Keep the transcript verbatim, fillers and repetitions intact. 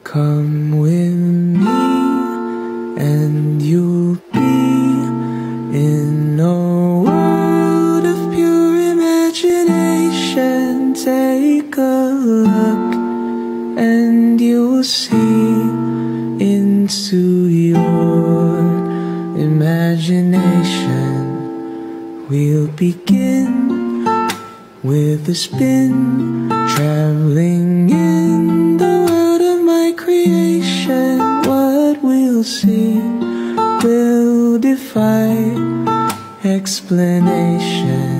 Come with me and you'll be in a world of pure imagination. Take a look and you'll see into your imagination. We'll begin with a spin, traveling in the world of my creation. What we'll see will defy explanation.